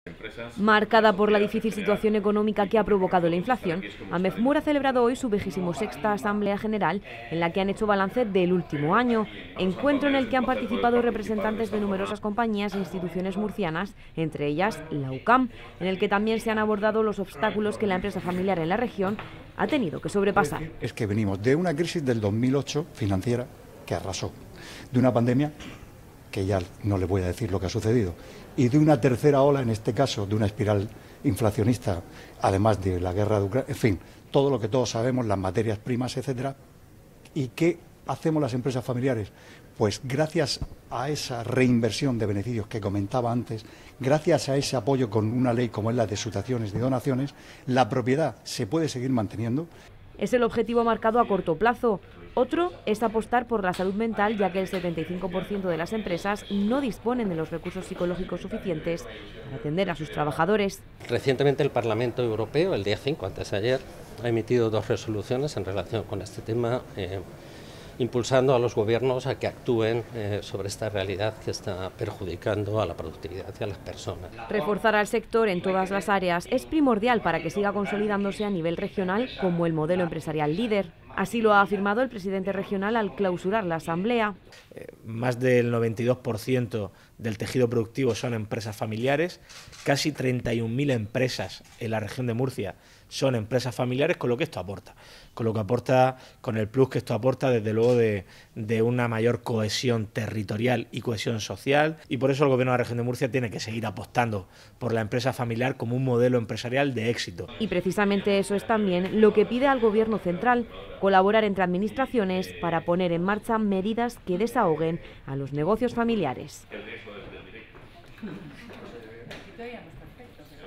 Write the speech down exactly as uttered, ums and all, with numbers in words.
Marcada por la difícil situación económica que ha provocado la inflación, AMEFMUR ha celebrado hoy su vigésima Asamblea General, en la que han hecho balance del último año, encuentro en el que han participado representantes de numerosas compañías e instituciones murcianas, entre ellas la U C A M, en el que también se han abordado los obstáculos que la empresa familiar en la región ha tenido que sobrepasar. Es que venimos de una crisis del dos mil ocho financiera que arrasó, de una pandemia que ya no le voy a decir lo que ha sucedido, y de una tercera ola, en este caso, de una espiral inflacionista, además de la guerra de Ucrania, en fin, todo lo que todos sabemos, las materias primas, etcétera. ¿Y qué hacemos las empresas familiares? Pues gracias a esa reinversión de beneficios que comentaba antes, gracias a ese apoyo con una ley como es la de sucesiones y donaciones, la propiedad se puede seguir manteniendo. Es el objetivo marcado a corto plazo. Otro es apostar por la salud mental, ya que el setenta y cinco por ciento de las empresas no disponen de los recursos psicológicos suficientes para atender a sus trabajadores. Recientemente el Parlamento Europeo, el día cinco, antes de ayer, ha emitido dos resoluciones en relación con este tema, eh, impulsando a los gobiernos a que actúen eh, sobre esta realidad que está perjudicando a la productividad y a las personas. Reforzar al sector en todas las áreas es primordial para que siga consolidándose a nivel regional como el modelo empresarial líder. Así lo ha afirmado el presidente regional al clausurar la asamblea. Eh, más del noventa y dos por ciento del tejido productivo son empresas familiares, casi treinta y un mil empresas en la región de Murcia son empresas familiares, con lo que esto aporta, con lo que aporta, con el plus que esto aporta, desde luego, de, de una mayor cohesión territorial y cohesión social, y por eso el Gobierno de la región de Murcia tiene que seguir apostando por la empresa familiar como un modelo empresarial de éxito. Y precisamente eso es también lo que pide al Gobierno central, colaborar entre administraciones para poner en marcha medidas que desahoguen a los negocios familiares.